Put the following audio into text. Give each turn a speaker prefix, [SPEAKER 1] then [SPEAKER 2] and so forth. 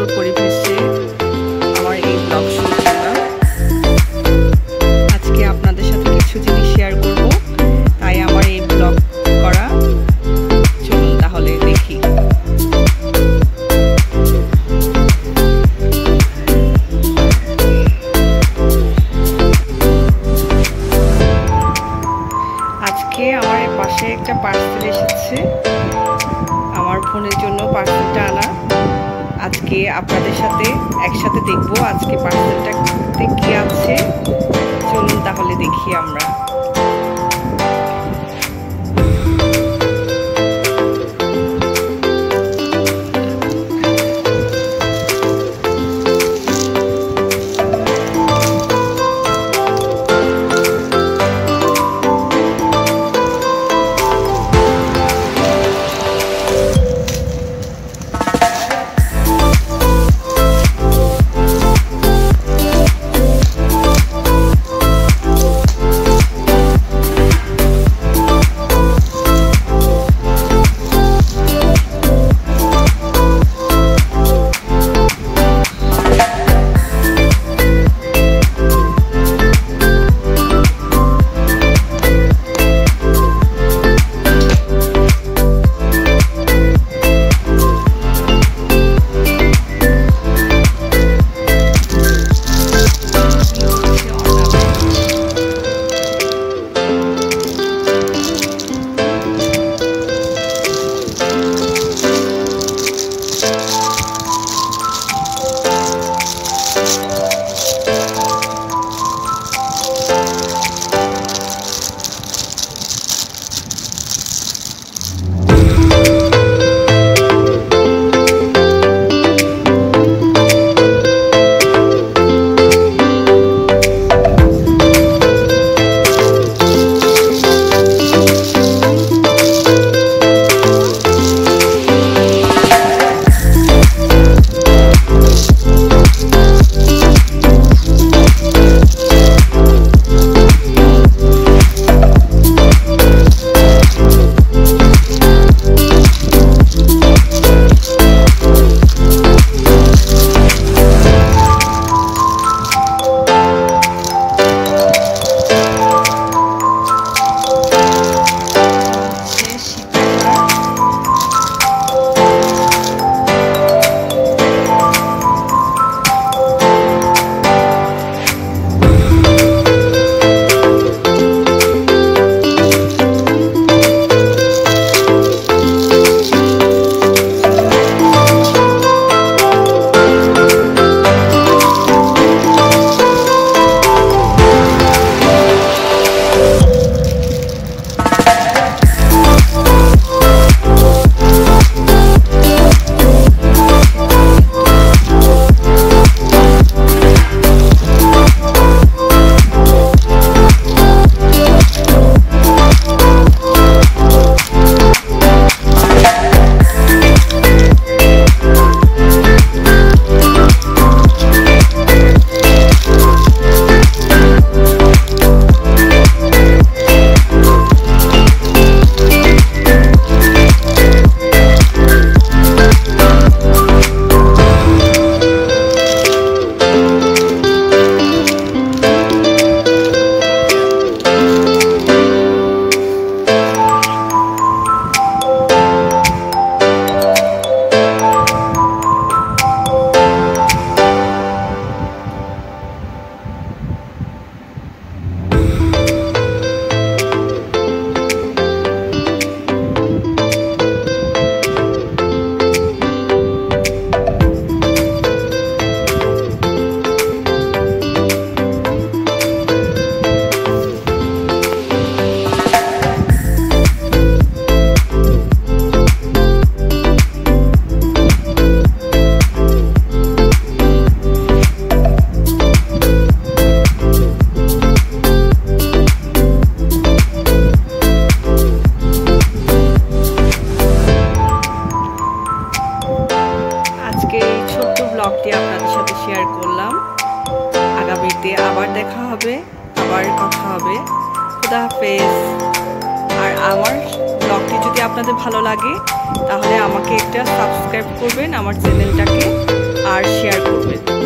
[SPEAKER 1] পরিবেশে আমার এই ব্লগ শুরু করলাম। আজকে আপনাদের সাথে কিছু জিনিস শেয়ার করব, তাই আমার এই ব্লগ করা। চলুন তাহলে দেখি। আজকে আমার পাশে একটা পার্সেল এসেছে, আমার ফোনের জন্য পার্সেলটা আনা। আজকে আপনাদের সাথে একসাথে দেখবো আজকে পার্সেলটাতে কি আছে। চলুন তাহলে দেখি আমরা। ব্লগটি আপনাদের সাথে শেয়ার করলাম। আগামীতে আবার দেখা হবে, আবার কথা হবে। খুদা হাফেজ। আর আমার ব্লগটি যদি আপনাদের ভালো লাগে তাহলে আমাকে একটা সাবস্ক্রাইব করবেন আমার চ্যানেলটাকে। আর শেয়ার করবেন।